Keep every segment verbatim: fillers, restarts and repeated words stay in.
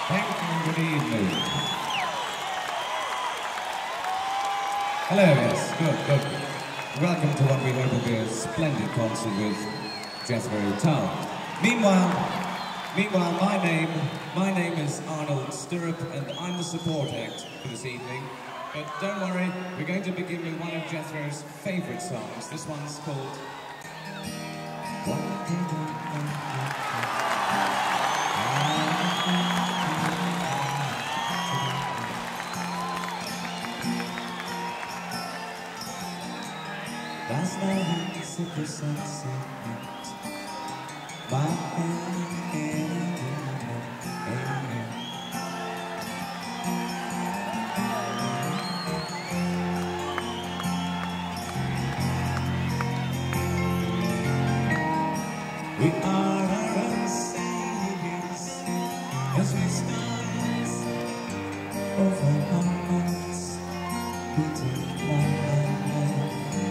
Thank you, good evening. Hello, yes, good, good. Welcome to what we hope will be a splendid concert with Jethro Tull. Meanwhile, meanwhile, my name, my name is Arnold Stirrup, and I'm the support act for this evening. But don't worry, we're going to begin with one of Jethro's favourite songs. This one's called... Last night, super sunset, my hand in we are our own saviors as we start over hearts beating one another.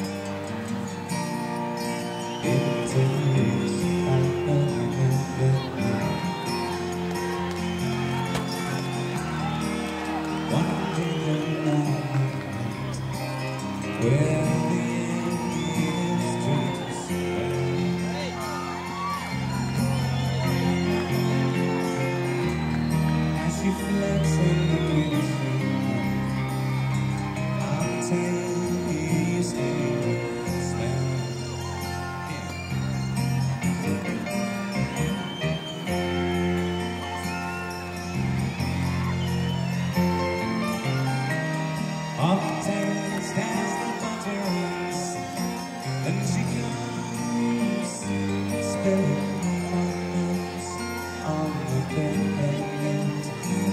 Into this I one day of night where the angels dreams as she floats in the breeze, I'll taste the smell. Upstairs stands the butter runs, and she comes spilling my nose on the bed,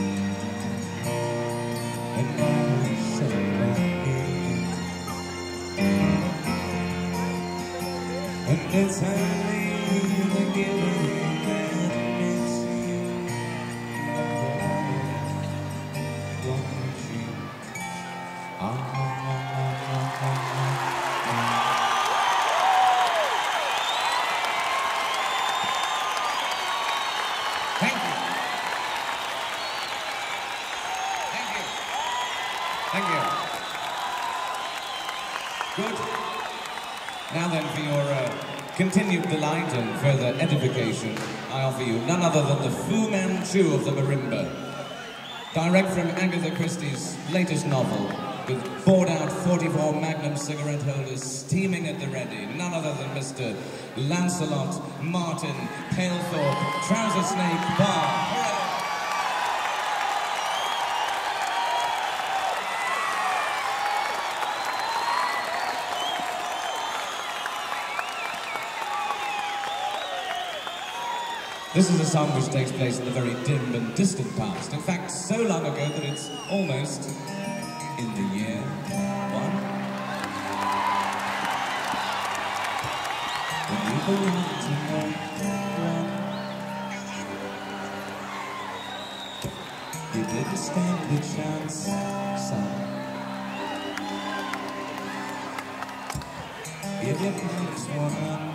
and I shake my head, and it's only the giving that makes you know what you Thank you. Thank you. Thank you. Good. Now then, for your uh, continued delight and further edification, I offer you none other than the Fu Manchu of the marimba. Direct from Agatha Christie's latest novel, with bored-out forty-four Magnum cigarette holders steaming at the ready, none other than Mister Lancelot Martin Palethorpe, Trouser Snake Barr. This is a song which takes place in the very dim and distant past. In fact, so long ago that it's almost in the year one. When you belong to no one, you didn't stand a chance, son. You didn't lose one.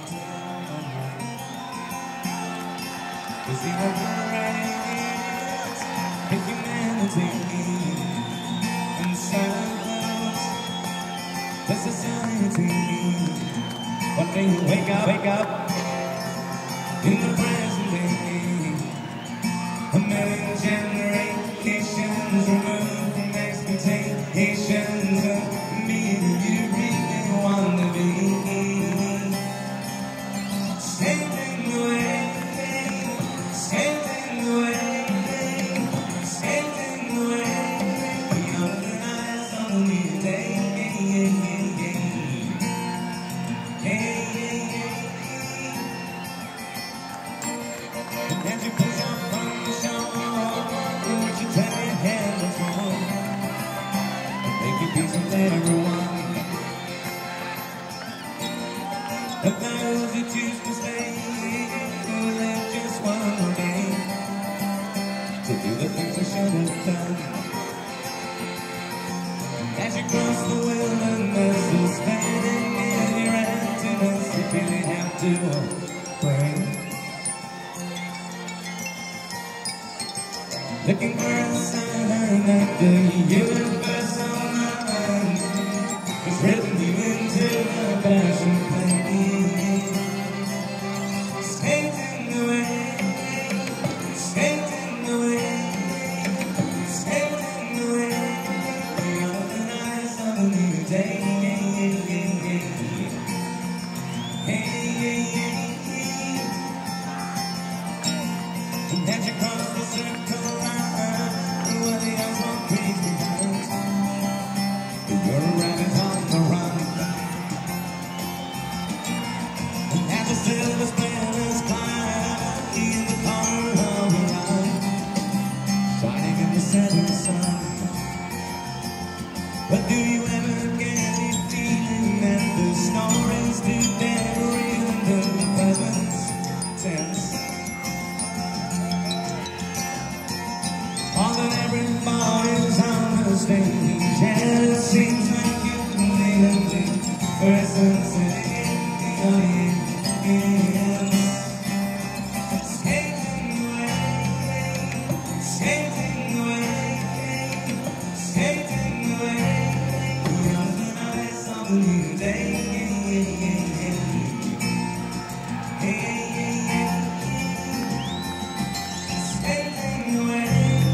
Cause you were great in humanity and silence the society. One day you wake up, wake up in the present day. A million generations removed from expectations of me you really want to be. Saving the way. And you push up from the shore, would you tell your hand what's wrong? And make a piece of everyone. But those who choose to stay will live just one more day to do the things they should have done. As you cross the wilderness, you're standing in your emptiness. You really have to pray. looking for a sign that the universe on my mind has written you into my passion play. Skating away, skating away, skating away, beyond the eyes of a new day. And as you cross the circle line, where the eyes won't please behind, you're a rabbit on the run. And as the silver splinters climb in the corner of your eye, shining in the setting sun. But do you ever get the feeling that the stories do never real and the present tense? All that everybody's on the stage, and it seems like you can live the presence in the audience. Skating away, skating away, skating away, beyond the eyes of the new day. Skating away.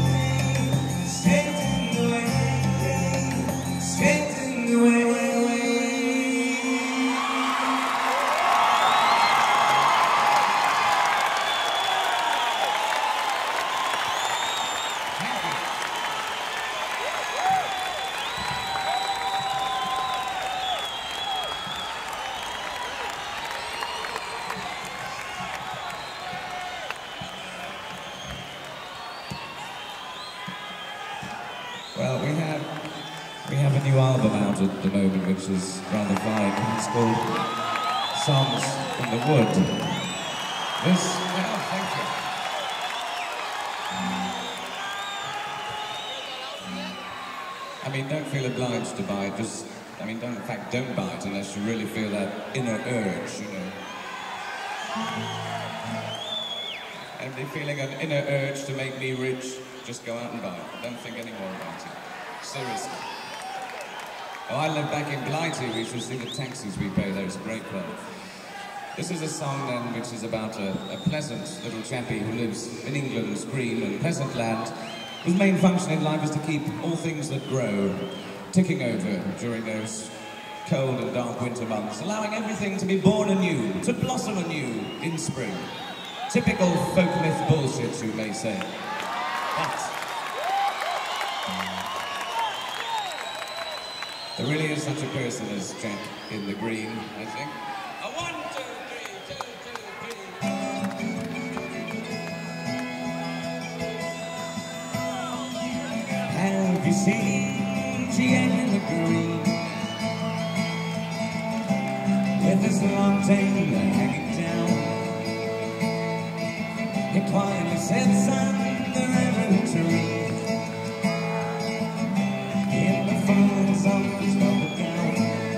Well, we have we have a new album out at the moment, which is rather fine. It's called Songs from the Wood. This, well, thank you. I mean, don't feel obliged to buy it. Just, I mean, don't, in fact, don't buy it unless you really feel that inner urge, you know. And if you're feeling an inner urge to make me rich, just go out and buy it. Don't think any more about it. Seriously. Oh, I live back in Blighty. We should see the taxis we pay there. It's a great club. This is a song then which is about a, a pleasant little chappie who lives in England's green and pleasant land, whose main function in life is to keep all things that grow ticking over during those cold and dark winter months, allowing everything to be born anew, to blossom anew in spring. Typical folk myth bullshit, you may say. But there really is such a person as Jack in the Green, I think. A one, two, three, two, two, three. Have you seen Jack in the Green? With his long tail hanging down, he quietly sits under every tree. In the folds of his velvet gown,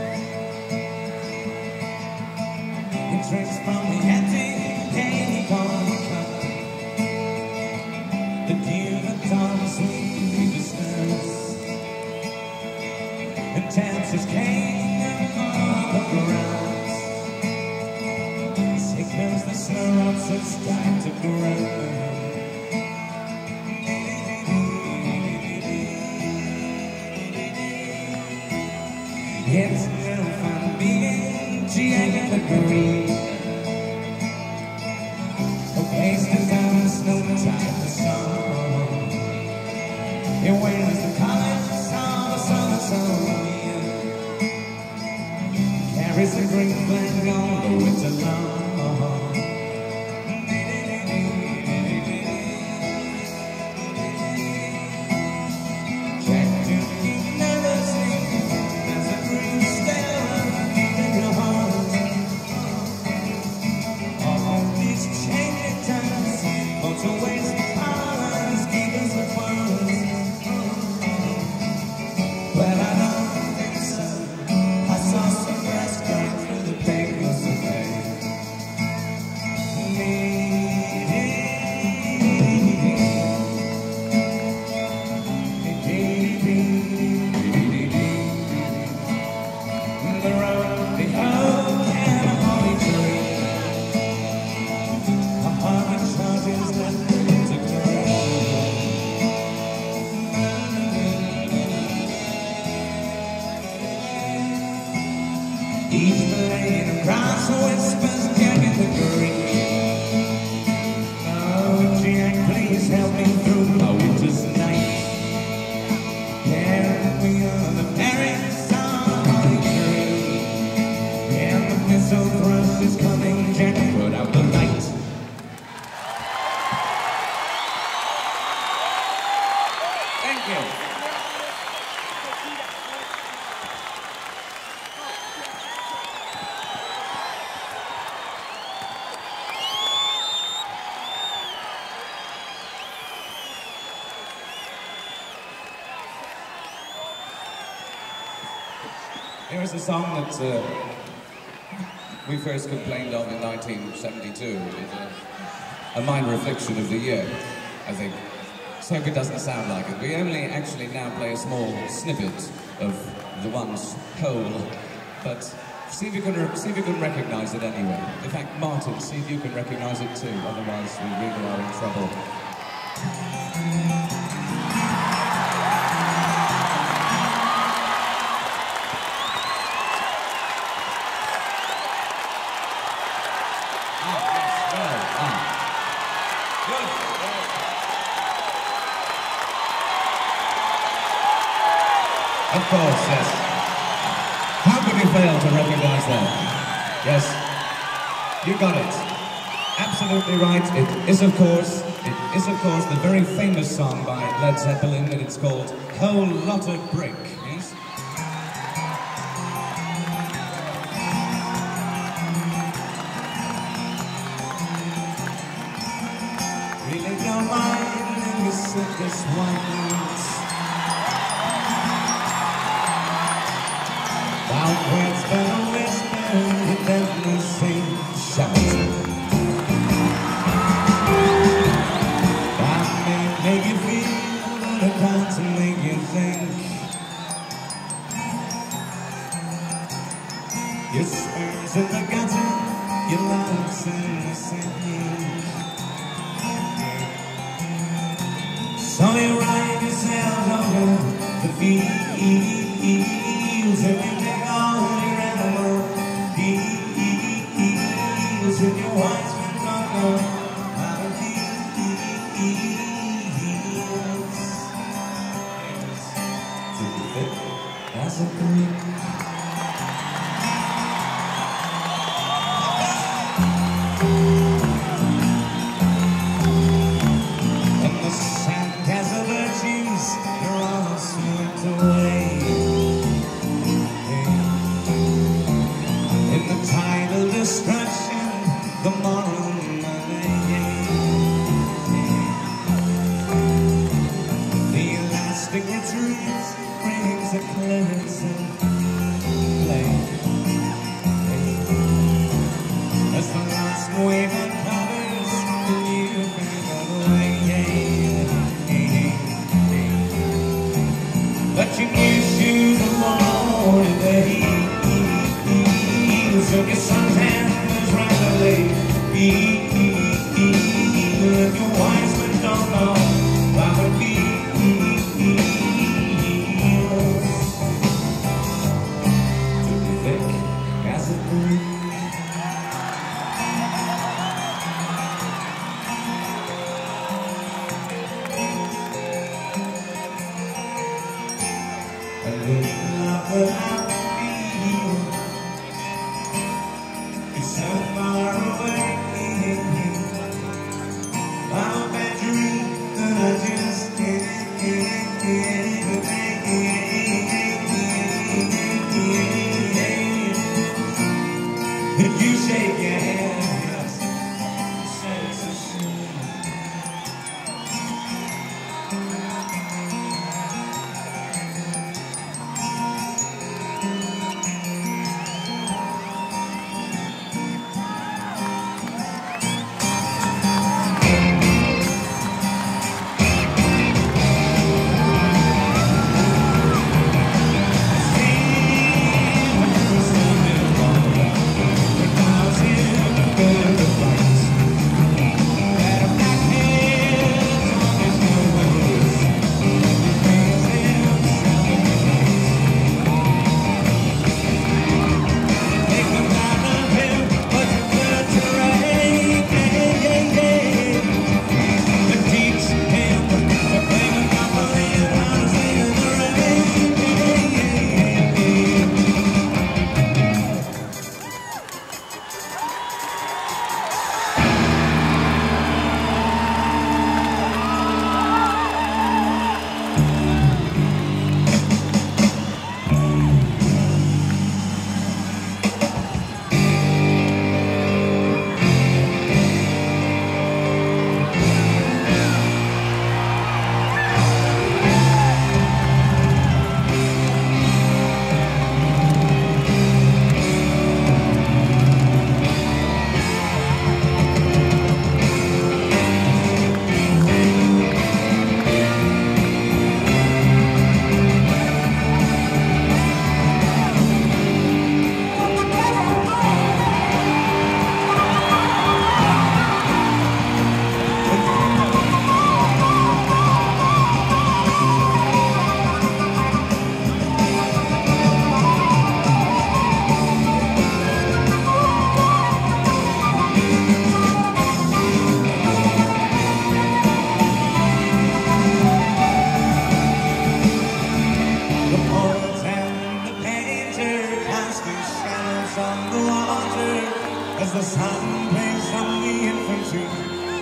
he drinks from the empty candy corn cup, the dew that dawn sweetly disturbs, and taps his cane upon the grounds. Signals the snow ups its time to grow. It's no fun being Jack in the Green, who pasted down the snow type of song. He wears the colors of the summer sun, carries a green flag all the winter long. Here is a song that uh, we first complained of in nineteen seventy-two. It's a, a minor affliction of the year, I think. So hope it doesn't sound like it. We only actually now play a small snippet of the once whole, but see if you can see if you can recognise it anyway. In fact, Martin, see if you can recognise it too. Otherwise, we really are in trouble. Of course, yes. How could you fail to recognize that? Yes, you got it. Absolutely right. It is, of course, it is, of course, the very famous song by Led Zeppelin, and it's called Whole Lotta Brick. Yes. Really don't mind when you sit this once. Words but a whisper, it doesn't seem shout. I may make you feel, but I can't to make you think. Your spurs in the gutter, your love's in the sink. So you ride yourself over the fields and you take all your animal heels and your wise men don't know how to heels. To be thick as a brick. And the sand as the virtues, you're all swept away. Destruction, the moral money. The elastic retreat brings a cleansing play. As the last wave uncovers the new kind of way. But you knew shoes and more today. So your suntan is right away. If your wise men don't know how it feels to be thick as a brick. And the love that I so far away, how bad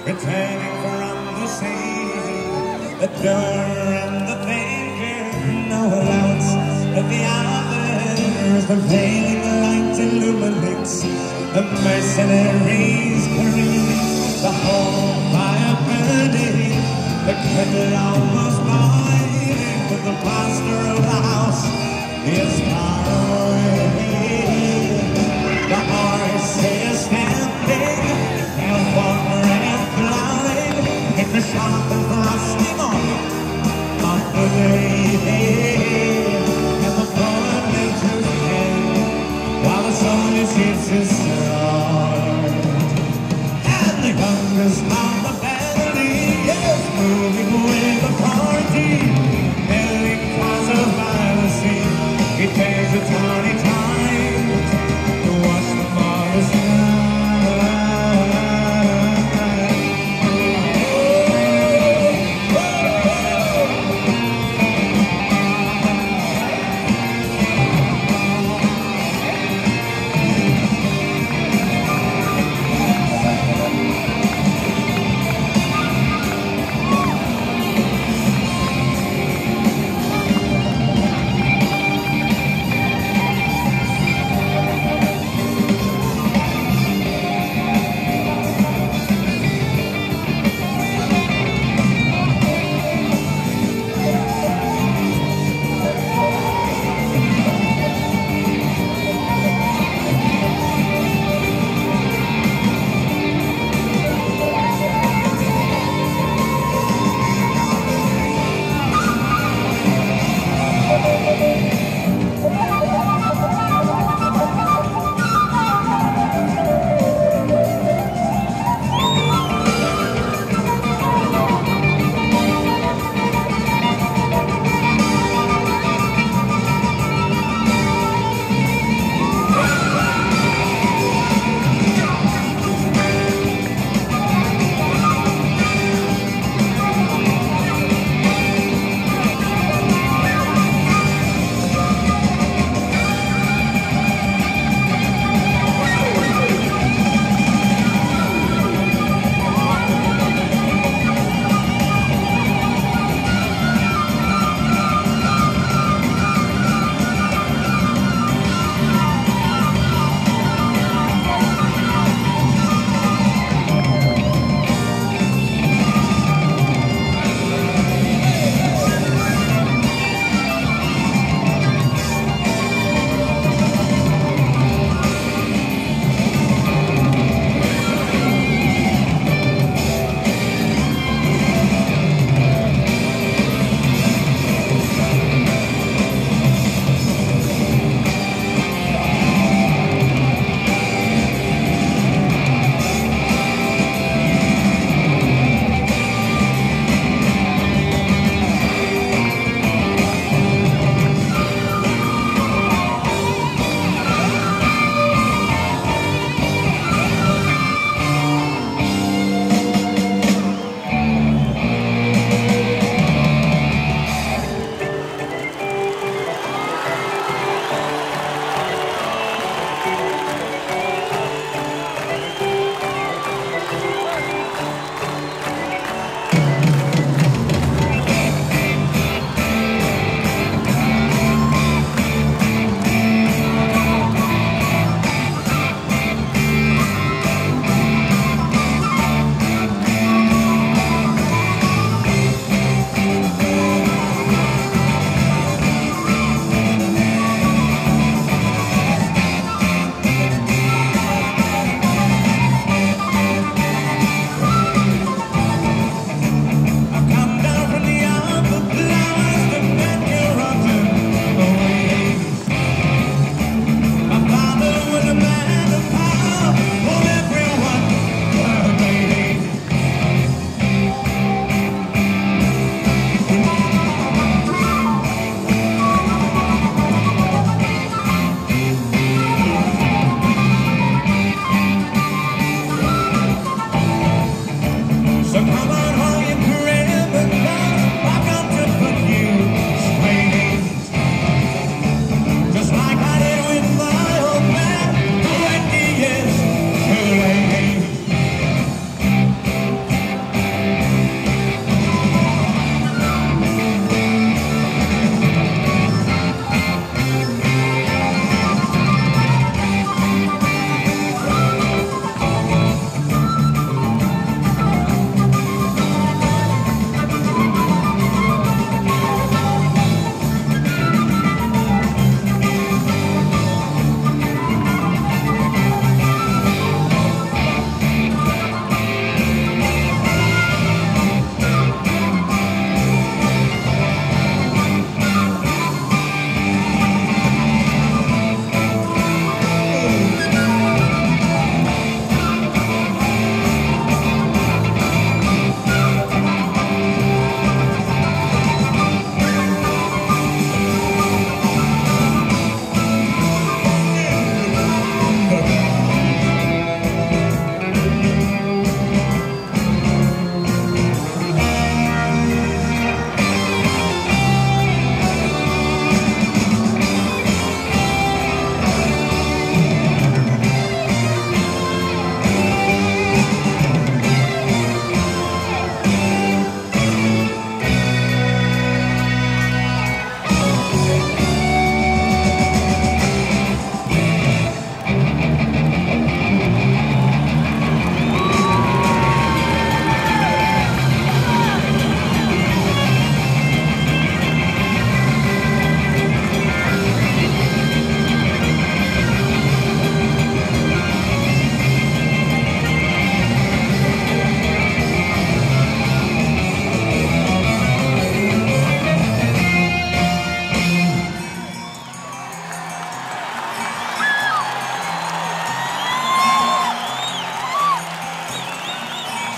returning from the sea. The doer and the thinker, no allowance of the others. The failing light illuminates the mercenaries' career. The whole fire burning, the kettle almost boiling, but the master of the house is far away. The horse is stamping and wandering and flying in the sharp and frosty morning of the day. And the fallen nature's hand while the soldier shifts his sword. And the youngest of the family is moving with the party. Nearly cause of violence, he takes a tiny time to watch the Mars shine.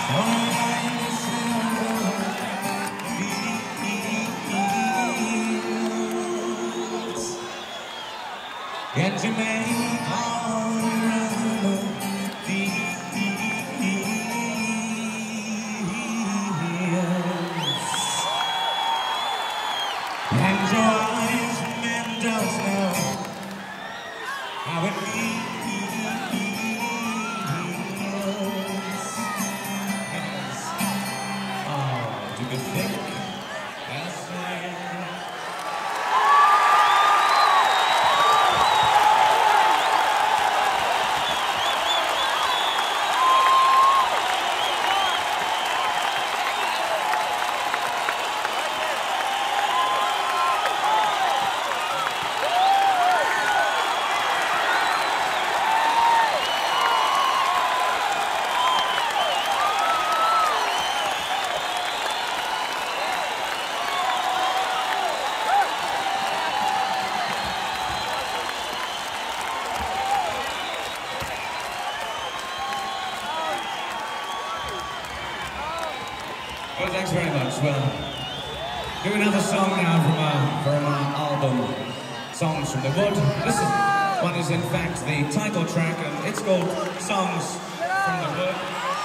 And you may all remember the years. And your eyes men don't know how it feels. Yes. Oh, do you think that's right? Well, thanks very much. Well, do another song now from our, from our album, Songs from the Wood. This is, one is in fact the title track, and it's called Songs from the Wood.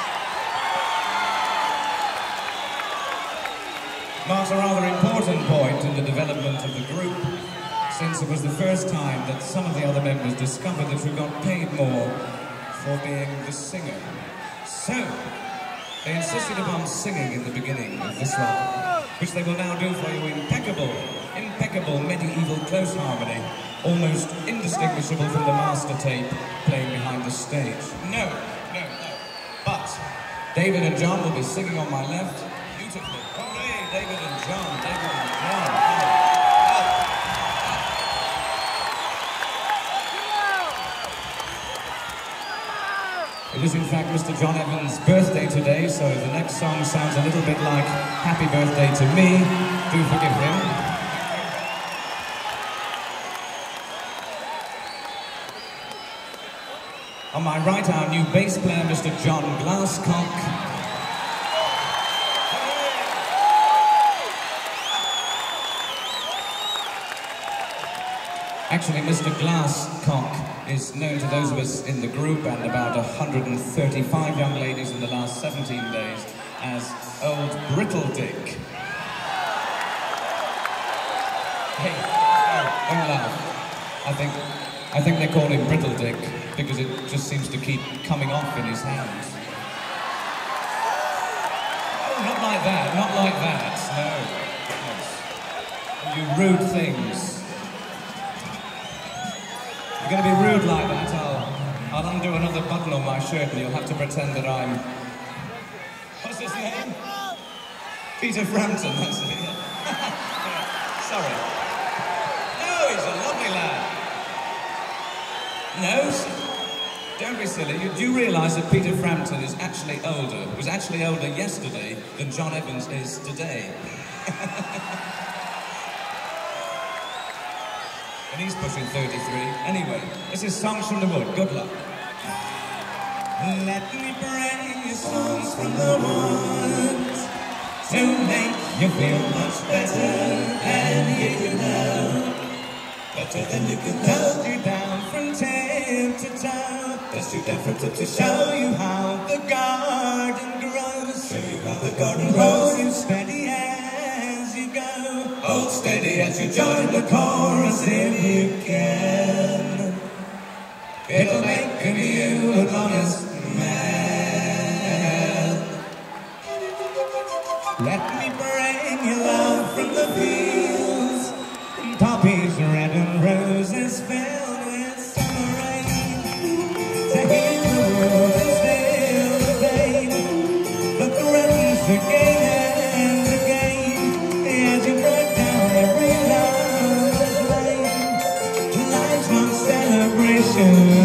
Marks a rather important point in the development of the group, since it was the first time that some of the other members discovered that we got paid more for being the singer. So, they insisted upon singing in the beginning of this one, which they will now do for you impeccable, impeccable medieval close harmony, almost indistinguishable from the master tape playing behind the stage. No, no, no. But David and John will be singing on my left beautifully. Hooray, David and John, David and John. Come on. It is in fact Mister John Evans' birthday today, so if the next song sounds a little bit like Happy Birthday to Me, do forgive him. On my right, our new bass player, Mister John Glasscock. Actually, Mister Glasscock is known to those of us in the group and about one hundred thirty-five young ladies in the last seventeen days as Old Brittle Dick. Hey, oh, don't laugh. I think, I think they call him Brittle Dick because it just seems to keep coming off in his hands. Oh, not like that, not like that, no. Yes. You rude things. If you're going to be rude like that, I'll, I'll undo another button on my shirt and you'll have to pretend that I'm... What's his name? Peter Frampton, that's it. Sorry. No, he's a lovely lad. No, don't be silly. You do realise that Peter Frampton is actually older, was actually older yesterday than John Evans is today. And he's pushing thirty-three. Anyway, this is Songs from the Wood. Good luck. Let me bring you songs from the woods to make you feel much better than you can know. Better than you can know. Dust you down from tip to toe. Dust you down from tip to show you how the garden grows. Show you how the garden grows. Hold you steady as you go. Hold steady as you join the chorus if you can. It'll make of you an honest man. Let me bring you love from the fields, poppies red and roses filled with summer rain. To hear the world is still the pain, but the reference again and again as you break down every lover's lane. Life's one celebration.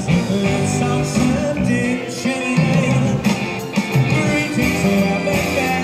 Greetings to our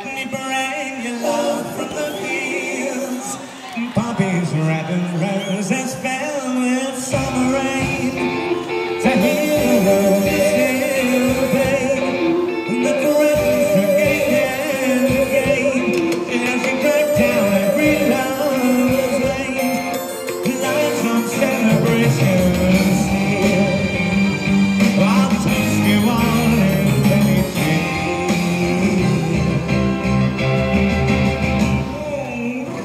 me bring you love from the fields. Poppies, red and roses filled with summer rain. To hear the still pain, the threads again and again, as you break down every lover's lane. Lights on celebrations here. I'll taste you all and anything.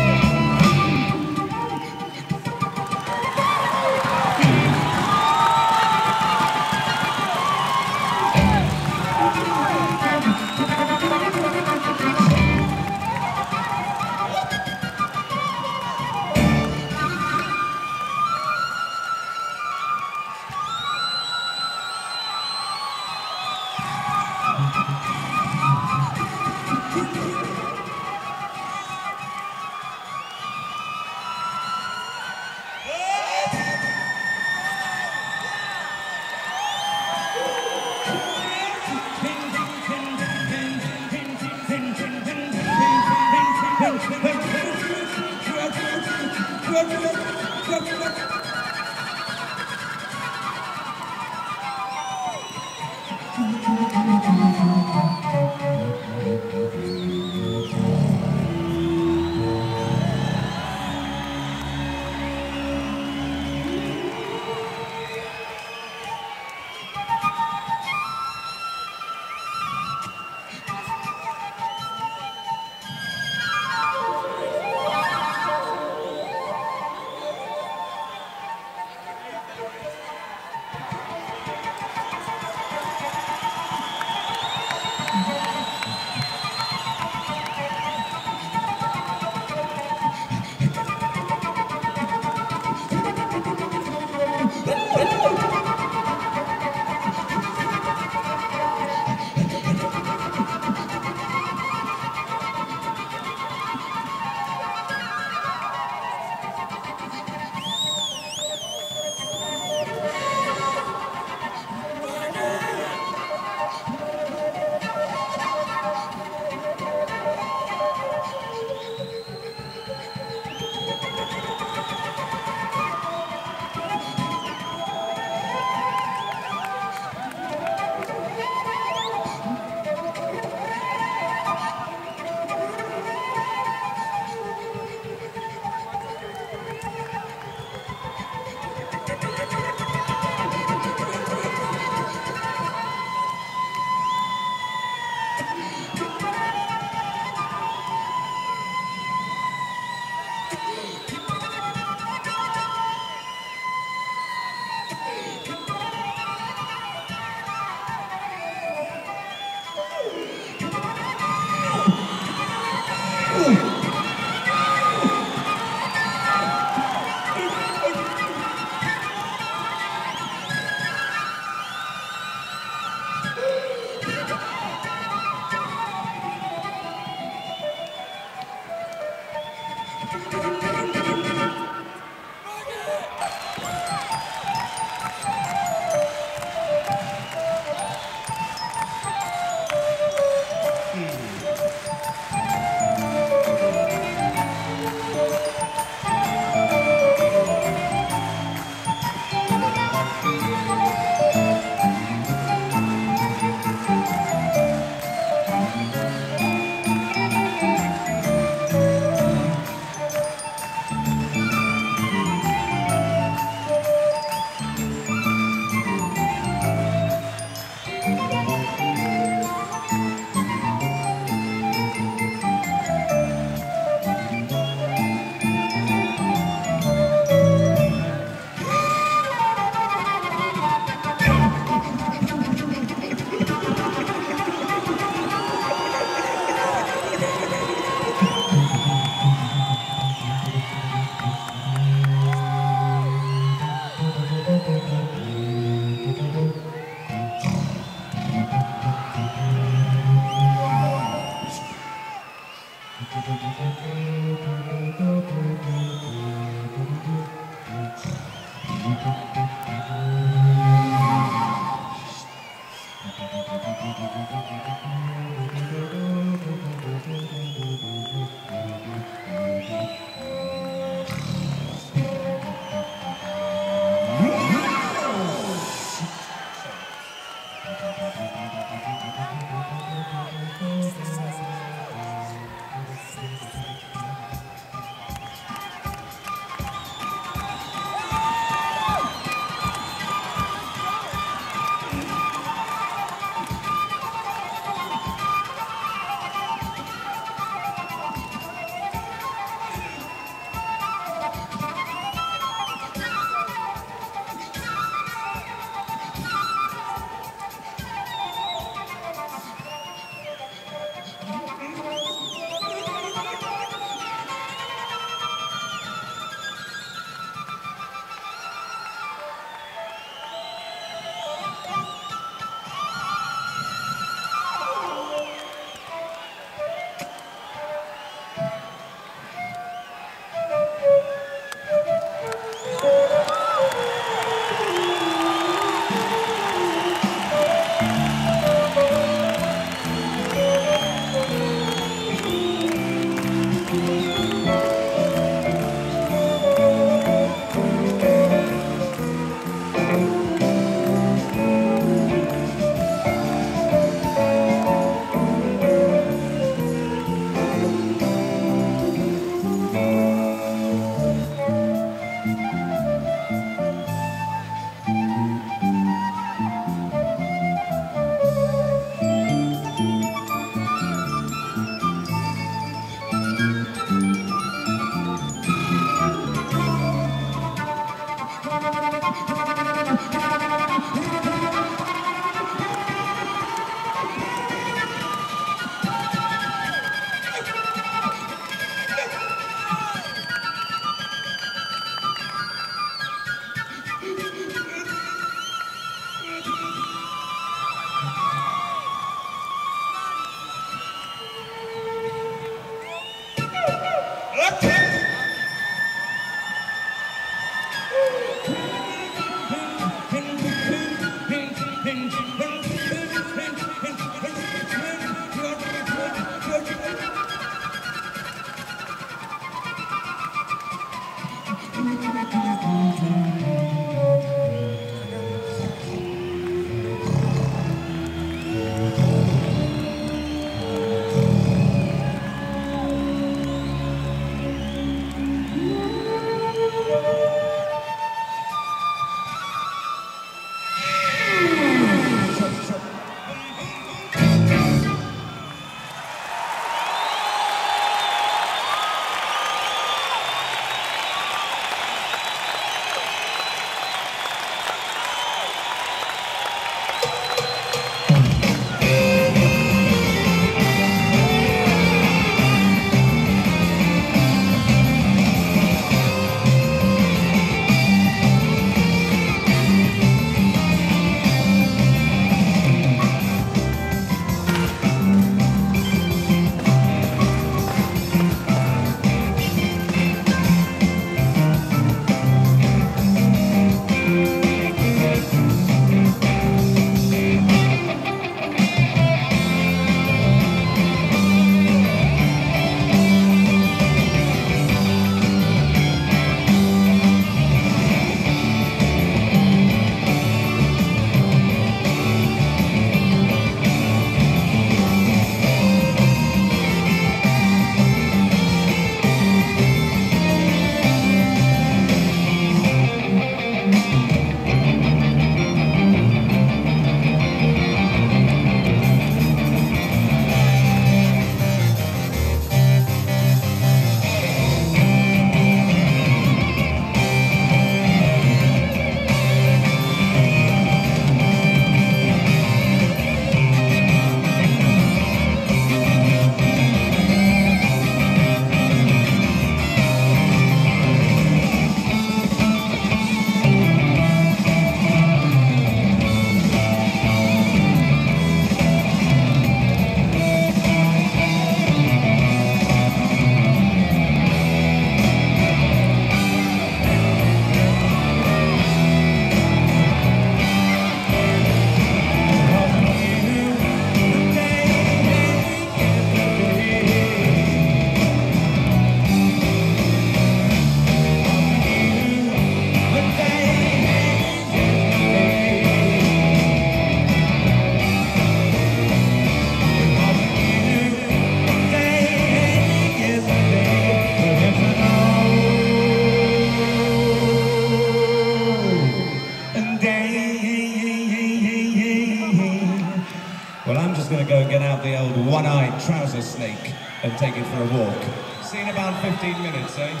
water snake and take it for a walk. See you in about fifteen minutes, eh?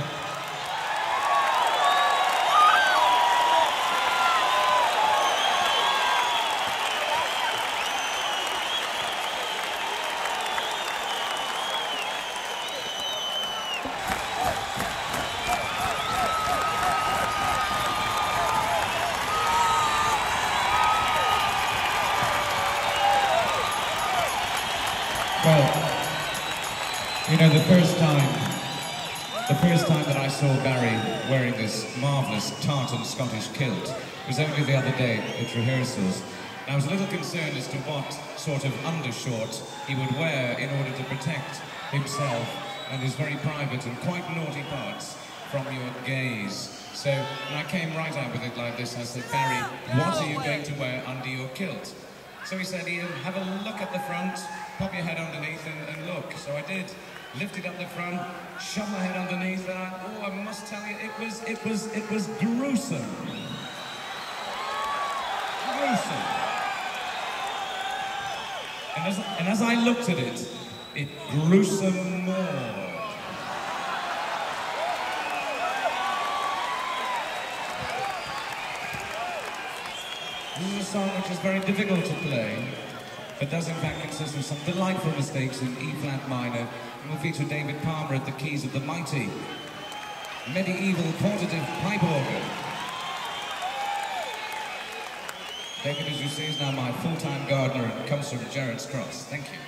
Well, you know, the first time, the first time that I saw Barry wearing this marvellous tartan Scottish kilt was only the other day at rehearsals. And I was a little concerned as to what sort of undershort he would wear in order to protect himself and his very private and quite naughty parts from your gaze. So when I came right out with it like this, I said, Barry, what are you going to wear under your kilt? So he said, Ian, have a look at the front, pop your head underneath and, and look. So I did. Lifted up the front, shoved my head underneath, and I, oh, I must tell you, it was, it was, it was gruesome. Gruesome. And as, and as I looked at it, it gruesome more. This is a song which is very difficult to play, but does in fact consist of some delightful mistakes in E-flat minor, and will feature David Palmer at the keys of the mighty medieval portative pipe organ. David, as you see, is now my full-time gardener and comes from Gerrard's Cross. Thank you.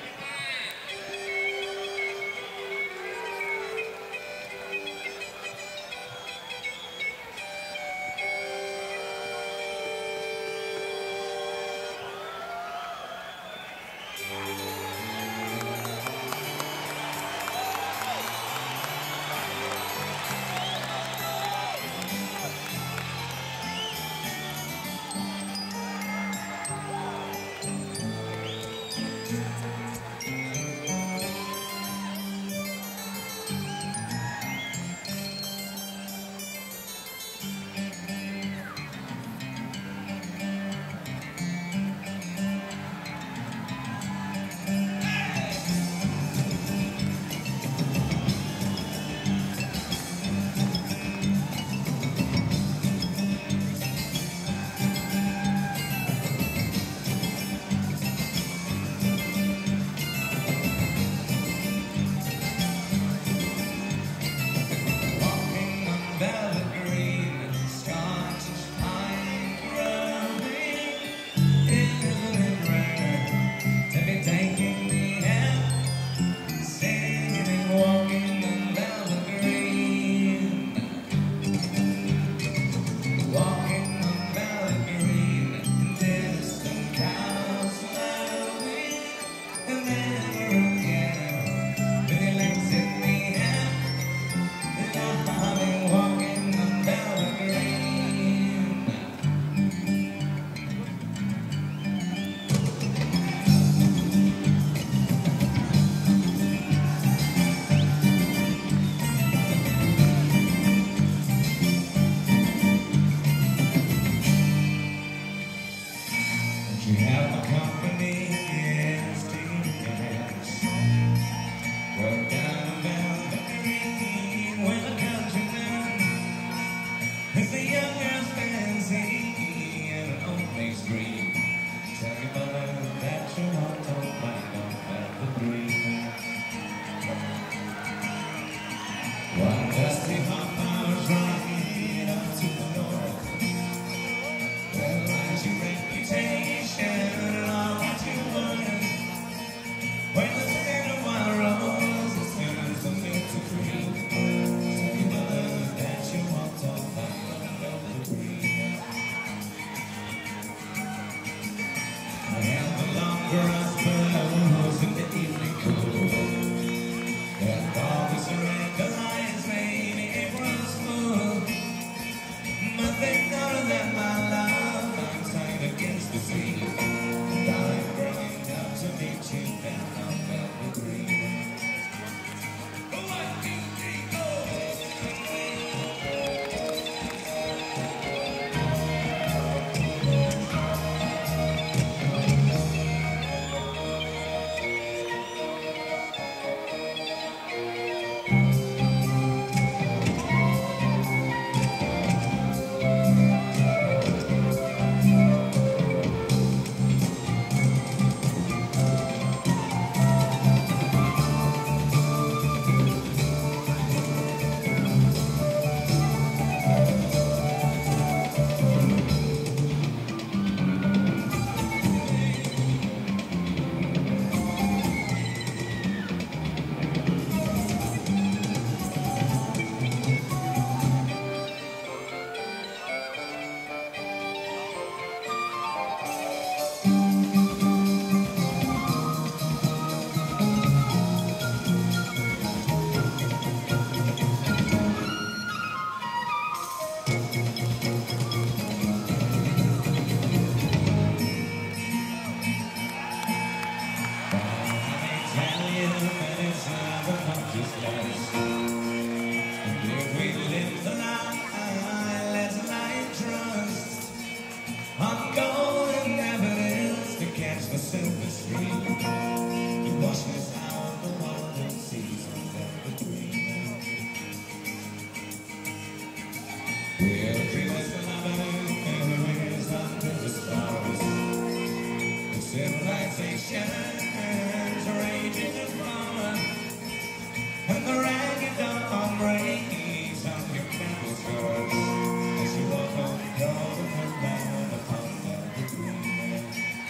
We'll dream as lovers under the stars. The civilization's raging afar, and the ragged dawn breaks on your candle scars as you walk on golden around upon the green.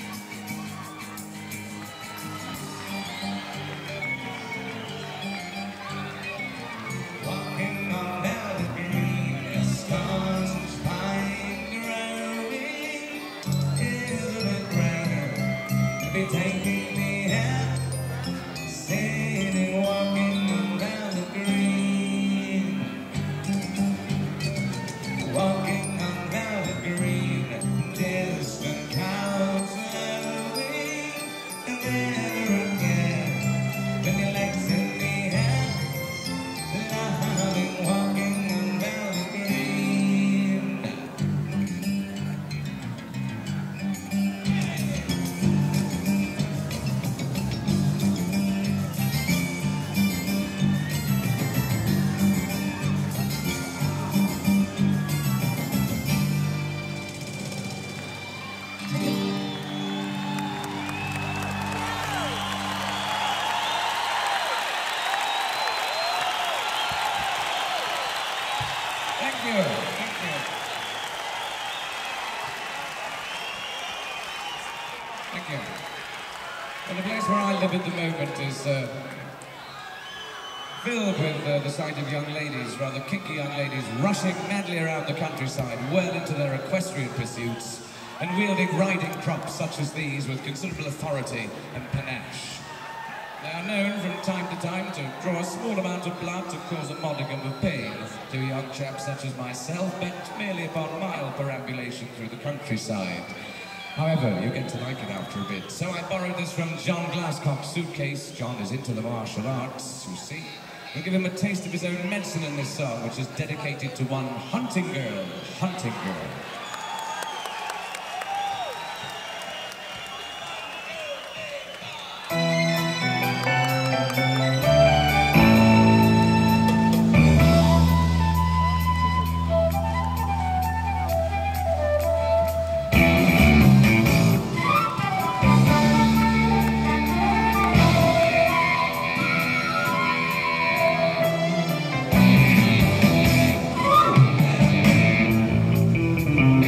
Walking on down the green, stars flying around me. Isn't it grand to be taking me out, sitting, walking down the green, walking on down the green, distant clouds moving, and never again, with your legs in the air, loving, walking on down the green. Thank you, thank you. Thank you. Well, the place where I live at the moment is uh, filled with uh, the sight of young ladies, rather kinky young ladies, rushing madly around the countryside, well into their equestrian pursuits, and wielding riding crops such as these with considerable authority and panache. They are known from time to time to draw a small amount of blood to cause a modicum of pain to young chaps such as myself, bent merely upon mild perambulation through the countryside. However, you get to like it after a bit. So I borrowed this from John Glasscock's suitcase. John is into the martial arts, you see. We'll give him a taste of his own medicine in this song, which is dedicated to one hunting girl, hunting girl. Thank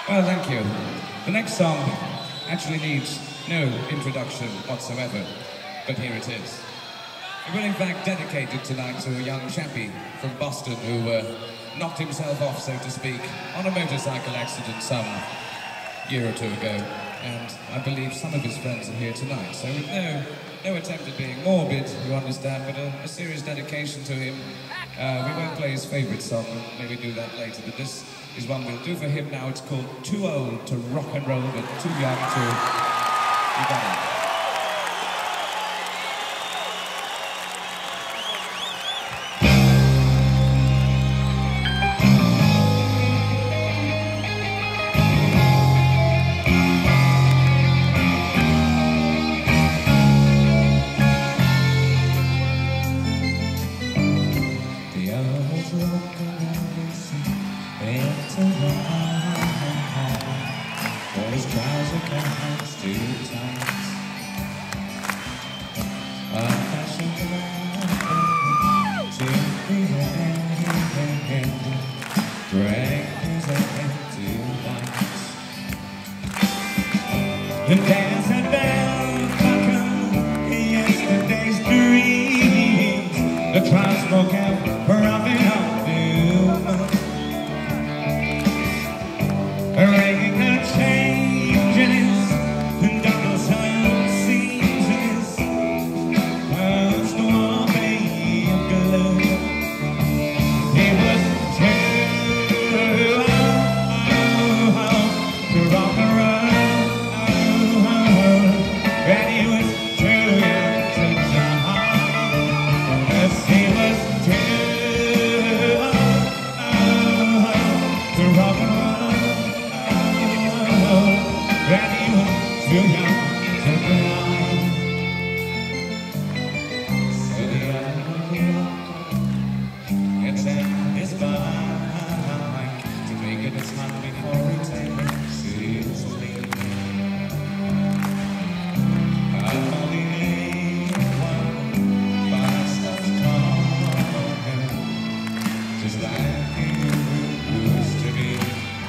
Well, thank you. The next song actually needs no introduction whatsoever, but here it is. It will in fact dedicate it tonight to a young chappie from Boston who uh, knocked himself off, so to speak, on a motorcycle accident some year or two ago. And I believe some of his friends are here tonight, so with no, no attempt at being morbid, you understand, but a, a serious dedication to him. Uh, we won't play his favourite song, maybe do that later, but this is one we'll do for him now. It's called Too Old to Rock and Roll, but Too Young to... You got it. The dance had been fucking yesterday's dreams. The clouds smoke out, rubbing up the moon. Raking the changes and double sun seasons. First one bay of gloom. It was too low to rock and roll. And he was too young to die. Yes, he was too old to rock and roll. And he was too young to cry. So the other gets in his bike to make it his time before he takes his leave. Just like you used to be.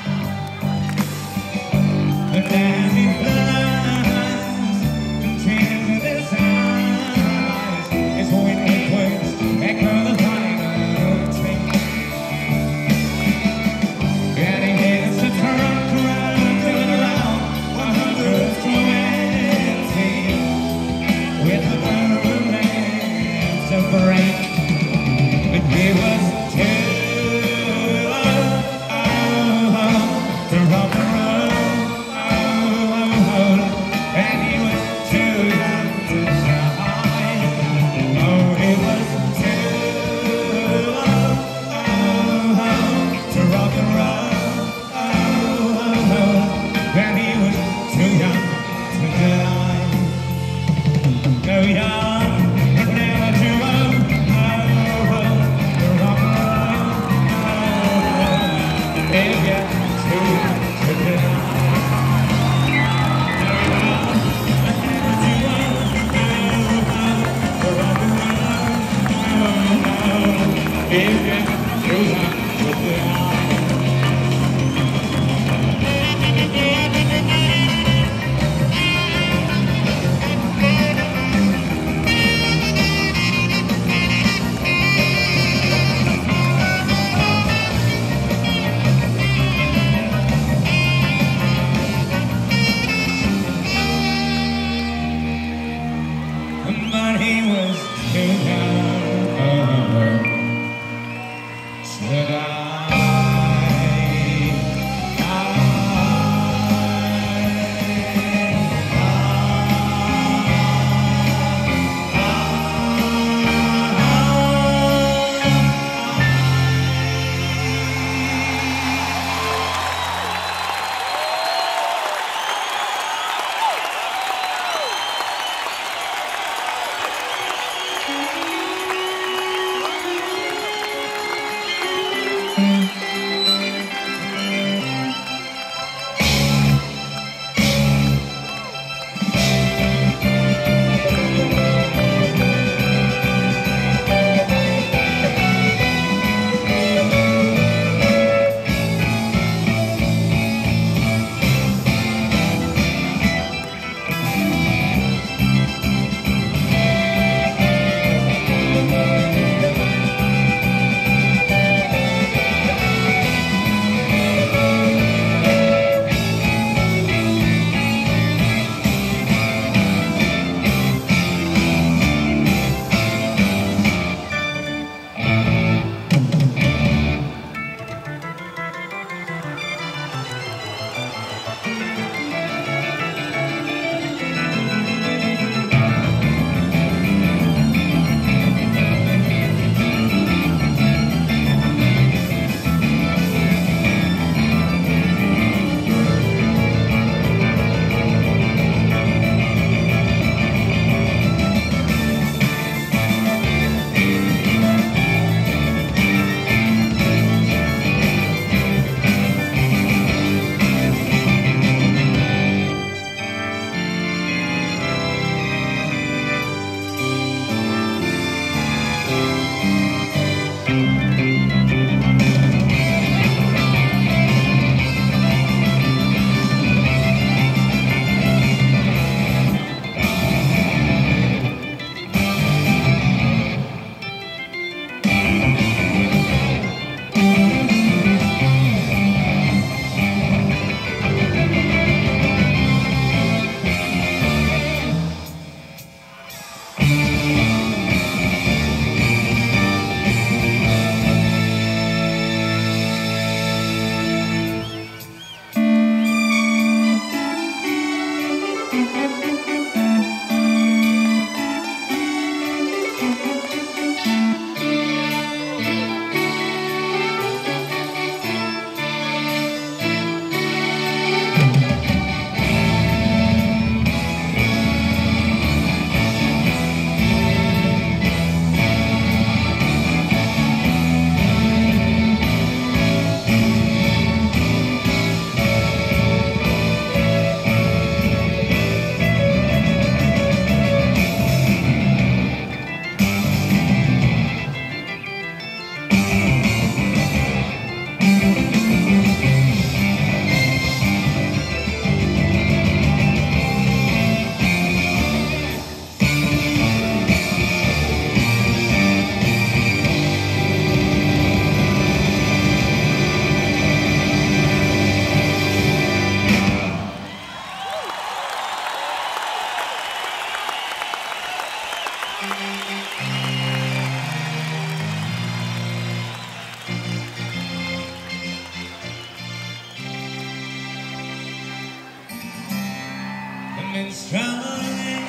minstrelling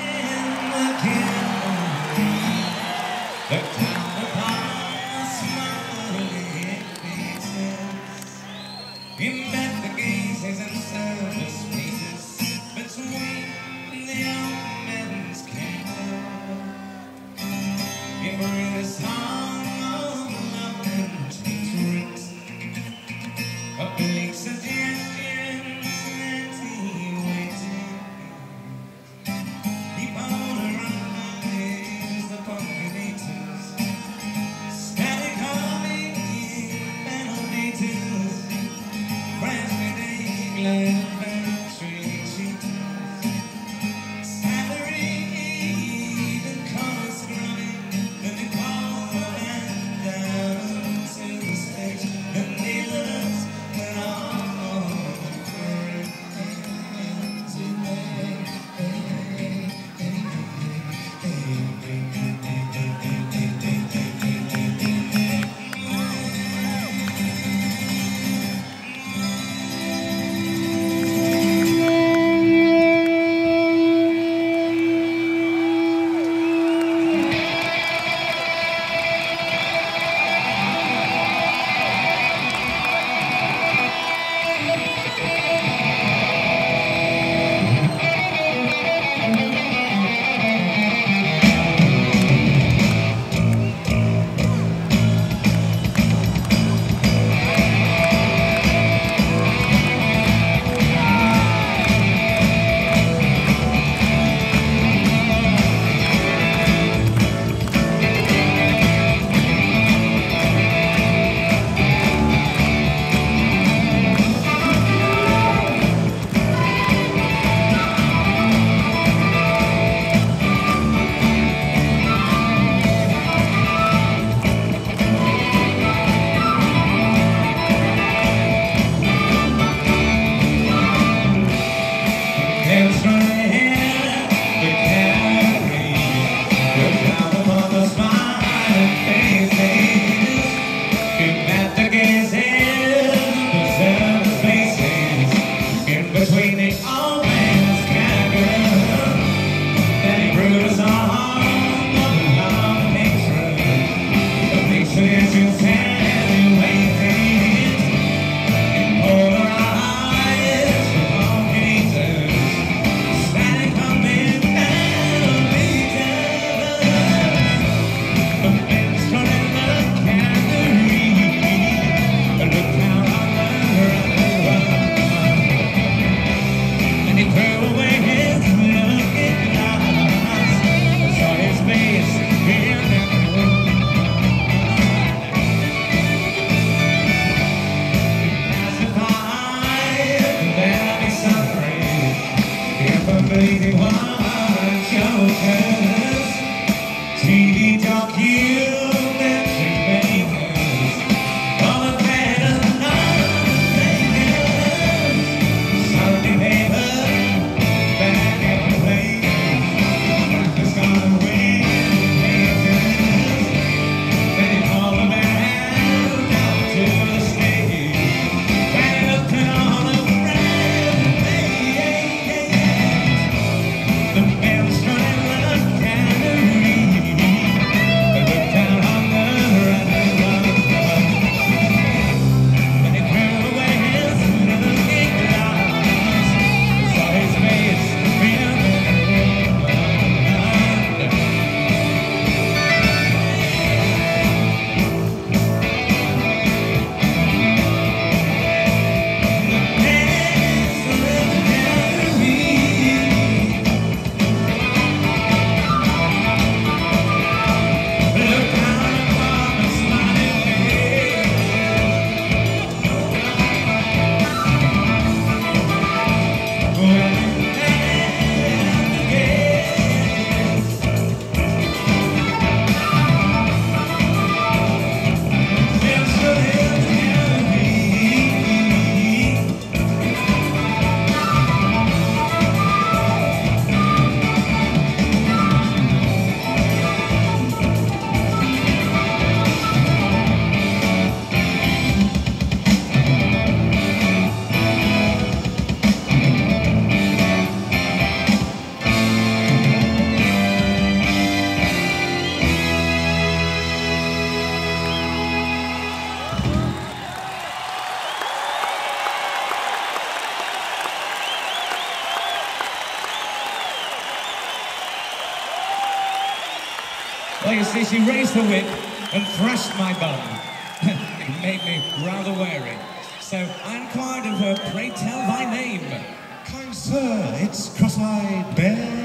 again. The town upon the smiling faces. He met the gazes and service faces between the old men's candle. He brought a song of love and hatred, of bleak suggestions that he waited. He polarized the pollinators, static humming melodies, branch with England factory cheaters, salary and color scrubbing, and they call the man down to the stage, and they looked at all the friends he made. Between the old man's cabin, then he brewed a song of love and hatred, of these traditions and waiting, and polarized the pollinators, static humming melodies, the minstrel in the gallery, and looked down on the road. He threw away his looking glass, saw his face in the room. Pacified, there'll be suffering if a bleeding one chokers. T V documentary makers, all the better non-fakers, Sunday paper. Well, you see, she raised the whip and thrashed my bum. It made me rather wary. So I inquired of her, pray tell thy name. Kind sir, it's Cross-Eyed Bear.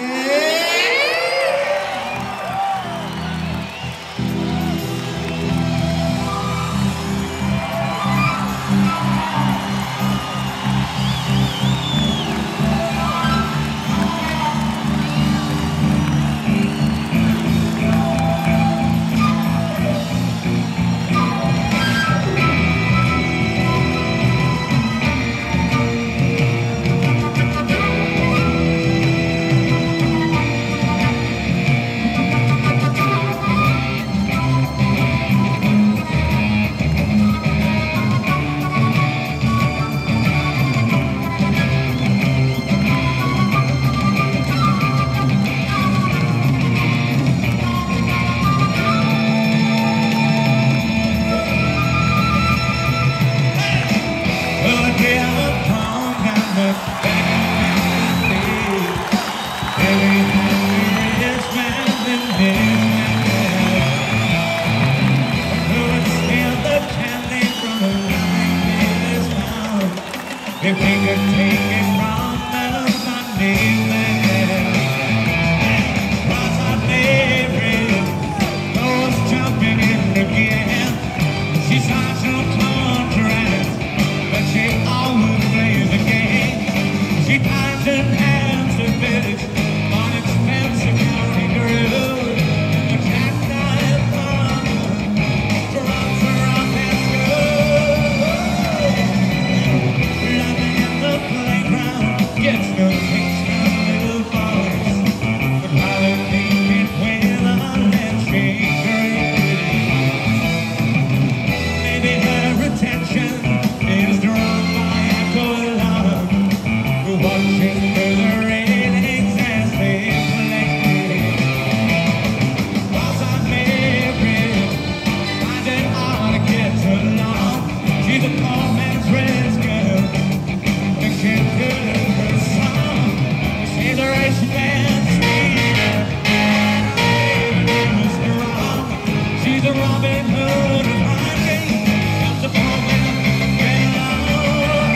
If we could take it from the Monday man, Cross-Eyed Mary goes jumping in again. She signs no contract, but she always plays the game. She finds and hands the village on expensive county road. A jackknife farmer drops her off at school. Loving in the playground gets no taste from little boys, but while her baby wail on and she maybe her attention is drawn by echo alarm, who watches for the ratings as they play. Cross-Eyed Mary finds it hard to get along. She's a poor man's rich girl, but she's good at her song. She's a rich man's sweet, and strong. She's a Robin Hood of hunting, helps the poor man get along.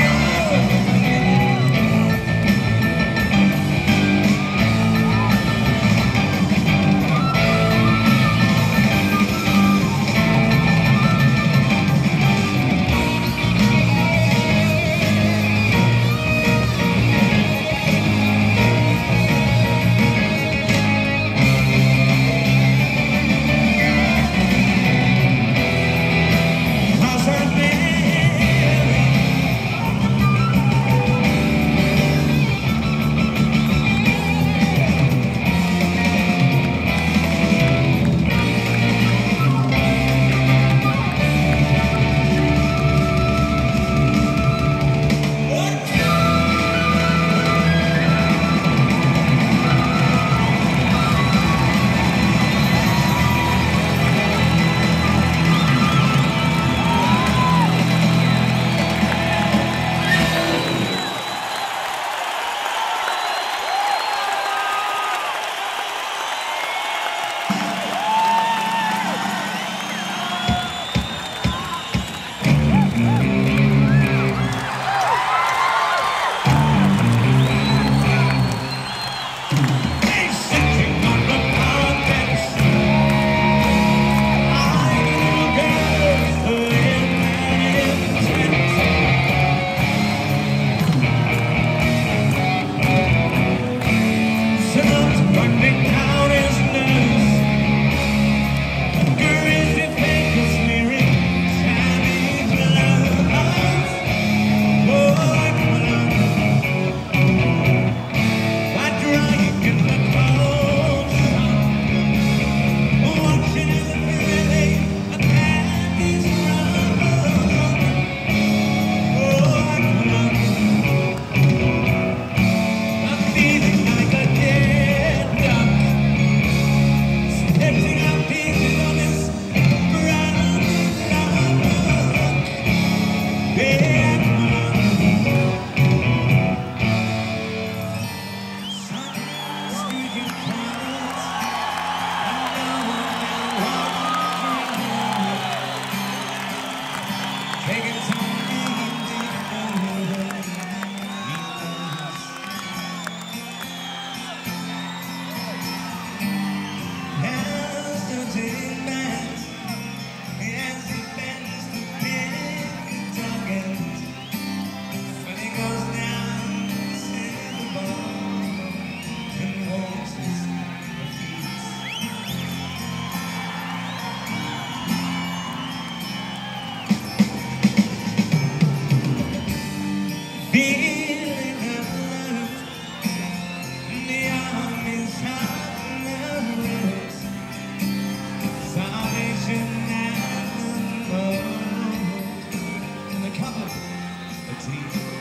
eternity.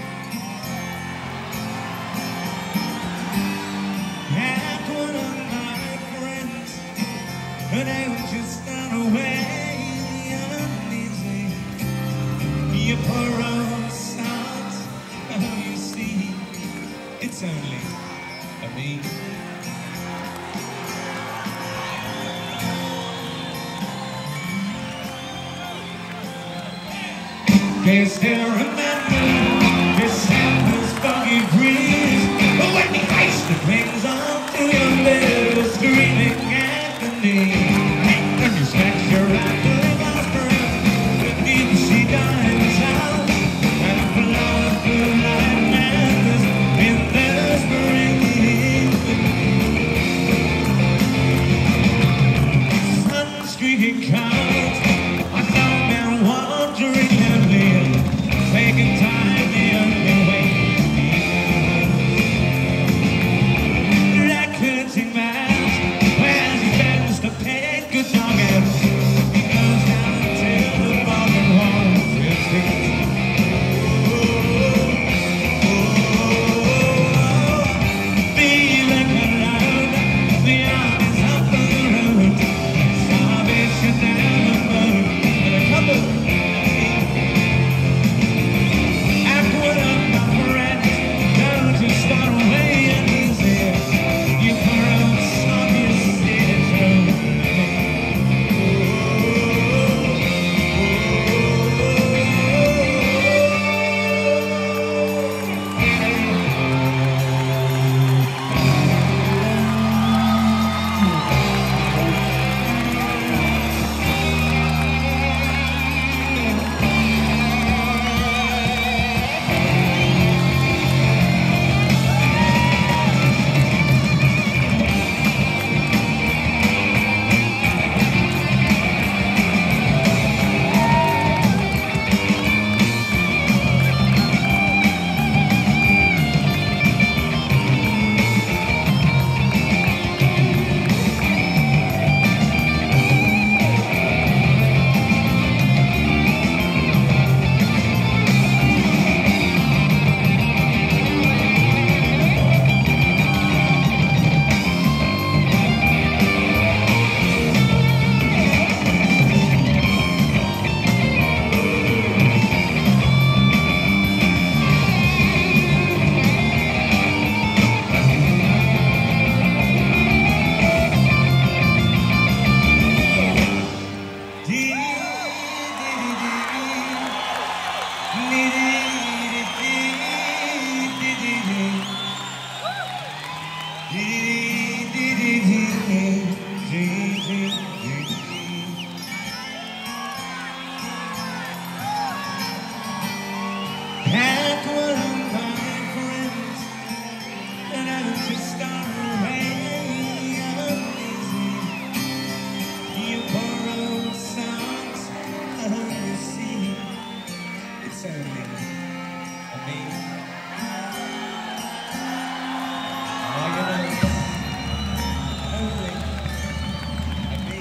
And one of my friends, but I was just not away, uneasy. You pour out songs, oh, you see, it's only a me. They still remember December's foggy breeze, but when the ice that brings up to your bed is screaming agony, and you snatch your apple off breath, the deep sea dives out, and flower blue like madness in the spring. Sun streaking clouds, I found them wandering. Taking time the only way like hurting man's as he bends to pay good noggin. He goes down to the bottom of his feet. Feeling alone, the armies up the road, starvation down the road, and a couple. Pack one of my friends, and I just start away uneasy. You borrow songs, oh, you see, it's only a me. Oh, you know, only a me.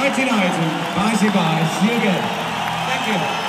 Nighty night and bye bye. See you again. Thank you.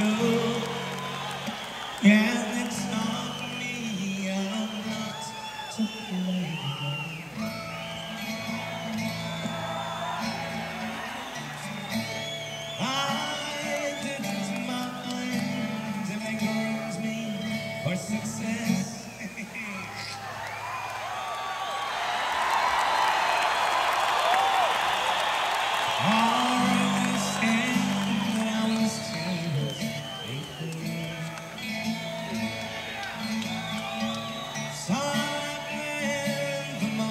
school. Yeah, they taught me I'm not to play. I didn't mind if they groomed me for success. So I planned for my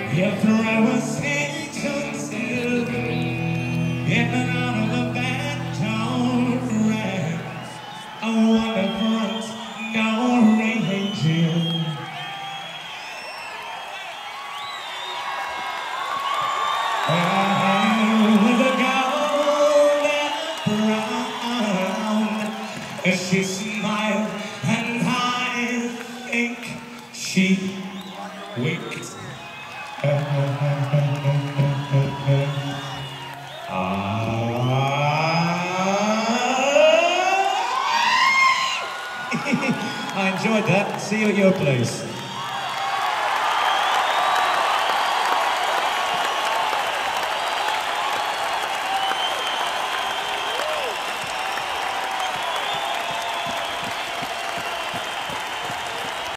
You throw a station still in and out of the back door rack. I wonder front, no raging. With a golden brown, she smiled and I think she winked. I enjoyed that. See you at your place.